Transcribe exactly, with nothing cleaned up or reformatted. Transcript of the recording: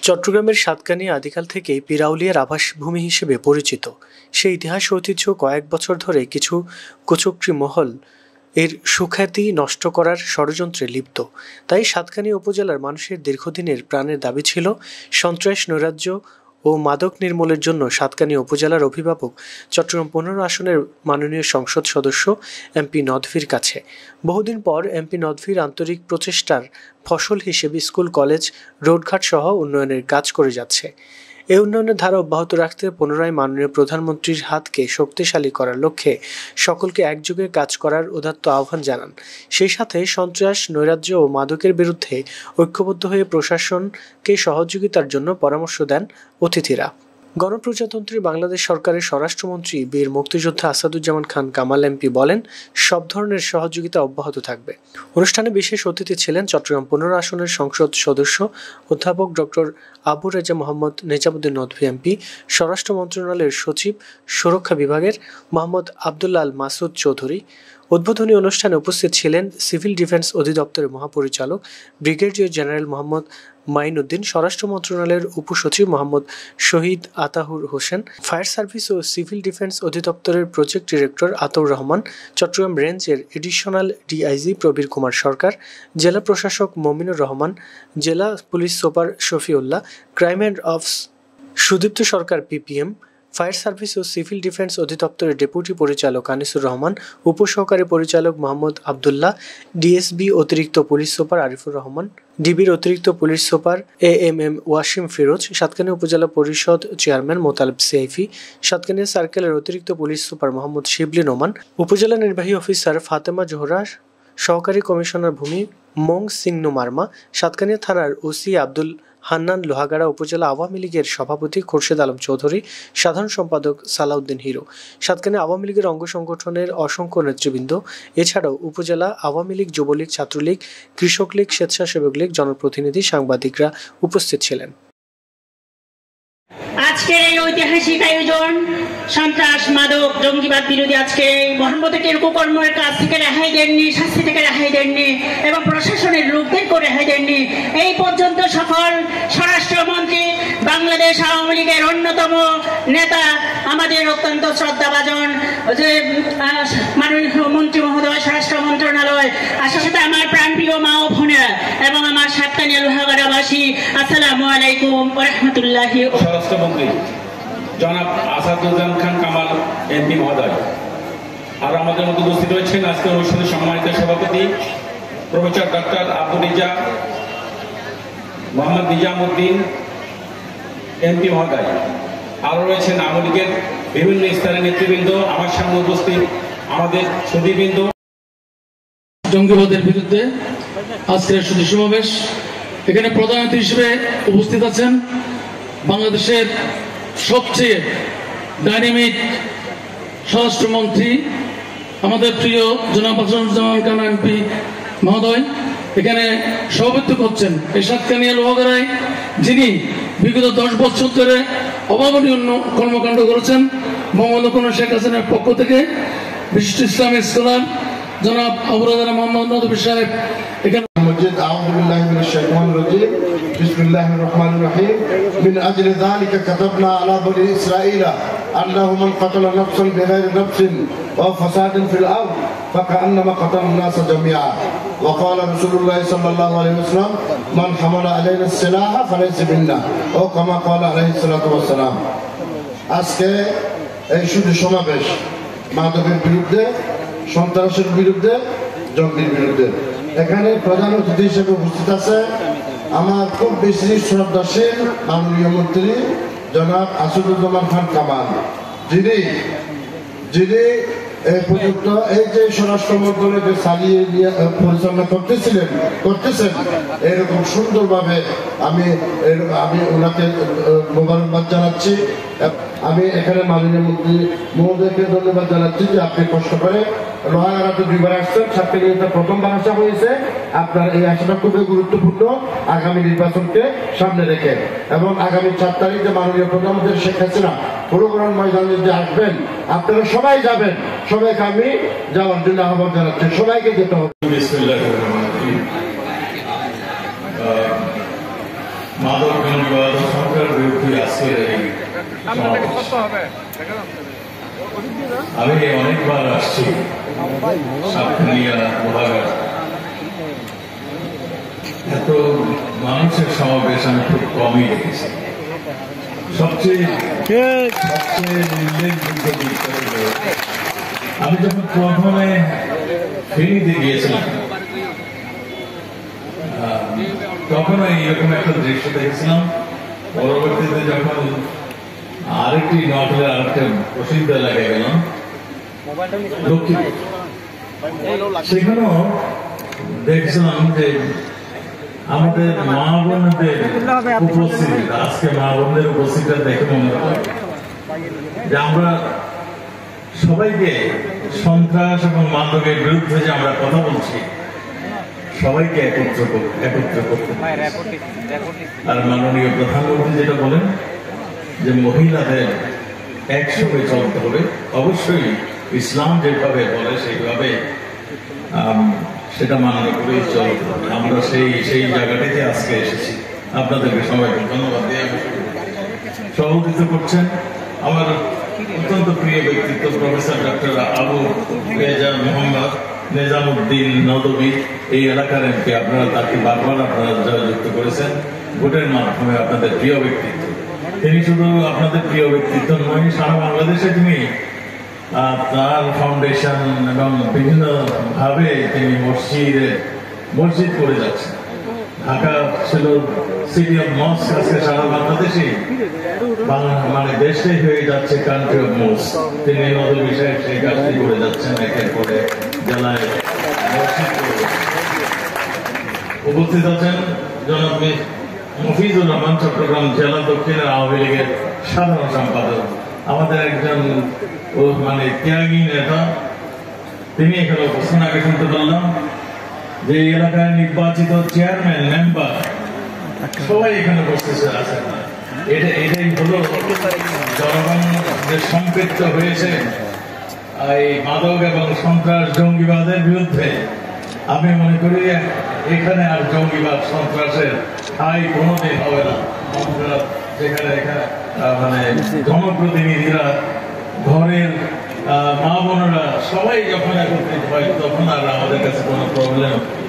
চট্টগ্রামের সাতকানিয়া আদিকাল থেকেই পিরাউলিয়ার আবাসভূমি হিসেবে পরিচিত। সেই ইতিহাস ঐতিহ্য কয়েক বছর ধরে কিছু কুচক্রী মহল এর সুখ্যাতি নষ্ট করার ষড়যন্ত্রে লিপ্ত। তাই সাতকানিয়া উপজেলার মানুষের দীর্ঘদিনের প্রাণের দাবি ছিল সন্ত্রাস, নৈরাজ্য ও মাদক নির্মূলের জন্য সাতকানিয়া উপজেলার অভিভাবক চট্টগ্রাম পনেরো আসনের মাননীয় সংসদ সদস্য এমপি নদভীর কাছে। বহুদিন পর এমপি নদভীর আন্তরিক প্রচেষ্টার ফসল হিসেবে স্কুল, কলেজ, রোডঘাট সহ উন্নয়নের কাজ করে যাচ্ছে। এই উন্নয়নের ধারা অব্যাহত রাখতে পুনরায় মাননীয় প্রধানমন্ত্রীর হাতকে শক্তিশালী করার লক্ষ্যে সকলকে একযোগে কাজ করার উদাত্ত আহ্বান জানান। সেই সাথে সন্ত্রাস, নৈরাজ্য ও মাদকের বিরুদ্ধে ঐক্যবদ্ধ হয়ে প্রশাসনকে সহযোগিতার জন্য পরামর্শ দেন অতিথিরা। গণপ্রজাতন্ত্রী বাংলাদেশ সরকারের স্বরাষ্ট্রমন্ত্রী বীর মুক্তিযোদ্ধা আসাদুজ্জামান খান কামাল এমপি বলেন, সব ধরনের সহযোগিতা অব্যাহত থাকবে। অনুষ্ঠানে বিশেষ অতিথি ছিলেন চট্টগ্রাম পনেরো আসনের সংসদ সদস্য অধ্যাপক ডক্টর আবু রেজা মোহাম্মদ নেজামুদ্দিন নদভী এমপি, স্বরাষ্ট্র মন্ত্রণালয়ের সচিব, সুরক্ষা বিভাগের মোহাম্মদ আবদুল্লাহ আল মাসুদ চৌধুরী। উদ্বোধনী অনুষ্ঠানে উপস্থিত ছিলেন সিভিল ডিফেন্স অধিদপ্তরের মহাপরিচালক ব্রিগেডিয়ার জেনারেল মোহাম্মদ মাইনুদ্দিন, স্বরাষ্ট্র মন্ত্রণালয়ের উপসচিব মোহাম্মদ শহীদ আতাহুর হোসেন, ফায়ার সার্ভিস ও সিভিল ডিফেন্স অধিদপ্তরের প্রজেক্ট ডিরেক্টর আতাউর রহমান, চট্টগ্রাম রেঞ্জের এডিশনাল ডিআইজি প্রবীর কুমার সরকার, জেলা প্রশাসক মমিনুর রহমান, জেলা police super Shafiullah, crime and ops Sudipta Sarkar PPM, fire service ও সিভিল ডিফেন্স অধিদপ্তরের ডেপুটি পরিচালক আনিসুর রহমান, উপসহকারী পরিচালক মোহাম্মদ আবদুল্লাহ, ডিএসবি অতিরিক্ত পুলিশ সুপার আরিফুর রহমান, ডিবির অতিরিক্ত police super A M M Wasim Firoz, Satkania উপজেলা পরিষদ চেয়ারম্যান মোতালেব সেইফি, সাতকানিয়া সার্কেলের অতিরিক্ত পুলিশ সুপার মোহাম্মদ শিবলি নোমান, উপজেলা নির্বাহী অফিসার ফাতেমা জোহরা, সহকারী কমিশনার ভূমি মং সিংনু মার্মা, সাতকানিয়া থানার ওসি আব্দুল হান্নান লোহাগাড়া, উপজেলা আওয়ামী লীগের সভাপতি খোরশেদ আলম চৌধুরী, সাধারণ সম্পাদক সালাউদ্দিন হিরো, সাতকানিয়া আওয়ামী লীগের অঙ্গ সংগঠনের অসংখ্য নেতৃবৃন্দ, এছাড়াও উপজেলা আওয়ামী লীগ, যুবলীগ, ছাত্রলীগ, কৃষক লীগ, স্বেচ্ছাসেবক লীগ, জনপ্রতিনিধি, সাংবাদিকরা উপস্থিত ছিলেন। আজকের এই ঐতিহাসিক আয়োজন সন্ত্রাস, মাদক, জঙ্গিবাদ বিরোধী আজকের এই মহানবতের কুকর্মের কাজ থেকে রেহাই দেননি, শাস্তি থেকে রেহাই দেননি এবং প্রশাসনের লোকদেরকে রেহাই দেননি। এই পর্যন্ত সকল স্বরাষ্ট্রমন্ত্রী, বাংলাদেশ আওয়ামী লীগের অন্যতম নেতা, আমাদের অত্যন্ত শ্রদ্ধাভাজন যে মাননীয় মন্ত্রী মহোদয়, স্বরাষ্ট্র মন্ত্রণালয়, সাথে আমার প্রাণপ্রিয় মা ও বোনেরা এবং আমার সাতকানিয়া লোহাগাড়াবাসী, আসসালামু আলাইকুম ওয়া রাহমাতুল্লাহি। স্বরাষ্ট্রমন্ত্রী জনাব আসাদুজ্জামান খান কামাল এমপি মহোদয়, আর আমাদের মধ্যে উপস্থিত রয়েছেন আজকের অনুষ্ঠানের সম্মানিত সভাপতি professor doctor Abu Reza Mohammad Nizamuddin MP মহোদয়, আরও রয়েছেন আওয়ামী লীগের বিভিন্ন স্তরের নেতৃবৃন্দ, আমার সামনে উপস্থিত আমাদের সুধীবৃন্দ। জঙ্গিবাদের বিরুদ্ধে আজকের সুধী সমাবেশ, এখানে প্রধান অতিথি হিসেবে উপস্থিত আছেন বাংলাদেশের সবচেয়ে ডাইনামিক স্বরাষ্ট্রমন্ত্রী আমাদের প্রিয় জনাব আসাদুজ্জামান খান এমপি মহোদয়। এখানে সভাপতিত্ব করছেন এই সাতকানিয়া লোহাগাড়ায় যিনি বিগত দশ বছর ধরে অভাবনীয় কর্মকাণ্ড করেছেন বঙ্গবন্ধু শেখ হাসিনার পক্ষ থেকে। বিশিষ্ট ইসলামিক স্কলার জনাব আবু রেজা মোহাম্মদ নদভী সাহেব এখানে। أعوذ بالله من الشيطان الرجيم بسم الله الرحمن الرحيم من أجل ذلك كتبنا على بني إسرائيل أنه من قتل نفسا بغير نفس أو فساد في الأرض فكأنما قتل الناس جميعا وقال رسول الله صلى الله عليه وسلم من حمل علينا السلاح فليس منا أو كما قال عليه الصلاة والسلام। আজকে এই শুধু সমাবেশ মাদকের বিরুদ্ধে, সন্ত্রাসের বিরুদ্ধে, জঙ্গির বিরুদ্ধে। এখানে প্রধান অতিথি হিসেবে উপস্থিত আছে আমার খুব বেশি শ্রদ্ধাশীল মাননীয় মন্ত্রী জনাব আসাদুজ্জামান খান কামাল, যিনি যিনি এই পর্যন্ত এই যে স্বরাষ্ট্র মন্ত্রণালয়কে চালিয়ে নিয়ে পরিচালনা করতেছিলেন করতেছেন এরকম সুন্দরভাবে আমি আমি ওনাকে মোবারকবাদ জানাচ্ছি। আমি এখানে মাননীয় মন্ত্রী মহোদয়কে ধন্যবাদ জানাচ্ছি যে আপনি কষ্ট করে লোহাগাড়াতে দুইবার আসছেন, সাতকানিয়াতে প্রথমবার আসা হয়েছে। আপনার এই আশাটা খুবই গুরুত্বপূর্ণ আগামী নির্বাচনকে সামনে রেখে, এবং আগামী চার তারিখে মাননীয় প্রধানমন্ত্রী শেখ হাসিনা পুরোগ্রাম ময়দানে যে আসবেন, আপনারা সবাই যাবেন। সবাইকে আমি যাওয়ার জন্য আহ্বান জানাচ্ছি, সবাইকে যেতে হবে। মাদক আজকের এই আমি অনেকবার আসছি সাতক্ষীরা মহাগার, এত মানুষের সমাবেশ আমি খুব কমই দেখেছি। সবচেয়ে সবচেয়ে উল্লেখযোগ্য দিক হলো আমি যখন প্রথমে ফেনীতে গিয়েছিলাম তখন এইরকম একটা দৃশ্য দেখেছিলাম। পরবর্তীতে যখন আরেকটি নকলের আরেকটা প্রসিদ্ধ এলাকায় গেলাম লক্ষ্মীপুর, সেখানেও দেখছিলাম যে আমাদের মা বোনদের উপস্থিতি, আজকে মা বোনদের উপস্থিতিটা দেখে মনে হয় যে আমরা সবাইকে সন্ত্রাস এবং মাদকের বিরুদ্ধে যে আমরা কথা বলছি সবাইকে একত্র একত্র করতে। আর মাননীয় প্রধানমন্ত্রী যেটা বলেন যে মহিলাদের একসঙ্গে চলতে হবে, অবশ্যই ইসলাম যেভাবে বলে সেইভাবে সেটা মান্য করেই চলতে হবে। আমরা সেই সেই জায়গাটিতে আজকে এসেছি। আপনাদেরকে সবাইকে ধন্যবাদ দিয়ে সভাপতিত্ব করছেন আমার অত্যন্ত প্রিয় ব্যক্তিত্ব প্রফেসর ডক্টর আবু রেজা মোহাম্মদ নিজামুদ্দিন নদভী, এই এলাকার এমপি। আপনারা তাকে বারবার আপনারা জয়যুক্ত করেছেন ভোটের মাধ্যমে। আপনাদের প্রিয় ব্যক্তিত্ব, তিনি শুধু আপনাদের প্রিয় ব্যক্তিত্ব নয়, সারা বাংলাদেশে তিনি তার ফাউন্ডেশন এবং বিভিন্ন ভাবে তিনি মসজিদে মসজিদ করে যাচ্ছেন। ঢাকা ছিল সিটি অফ মস্ক, আজকে সারা বাংলাদেশে মানে দেশে হয়ে যাচ্ছে কান্ট্রি অফ মস্ক। তিনি নদী বিষয়ে সেই কাজটি করে যাচ্ছেন একের পরে জেলায় মসজিদ করে। উপস্থিত আছেন জনাব মফিজুর রহমান, চট্টগ্রাম জেলা দক্ষিণের আওয়ামী লীগের সাধারণ সম্পাদক, আমাদের একজন মানে ত্যাগী নেতা। তিনি এখানে উপস্থিত। আগে শুনতে পারলাম যে এলাকায় নির্বাচিত চেয়ারম্যান মেম্বার সবাই এখানে উপস্থিত আছেন। এটা এটাই হলো জনগণ যে সম্পৃক্ত হয়েছে এই মাদক এবং সন্ত্রাস জঙ্গিবাদের বিরুদ্ধে। আমি মনে করি এখানে আর জঙ্গিবাদ সন্ত্রাসের ঠাঁই কোনোদিন হবে না। যেখানে এখানে মানে জনপ্রতিনিধিরা ঘরের মা বোনেরা সবাই যখন একত্রিত হয় তখন আর আমাদের কাছে কোনো প্রবলেম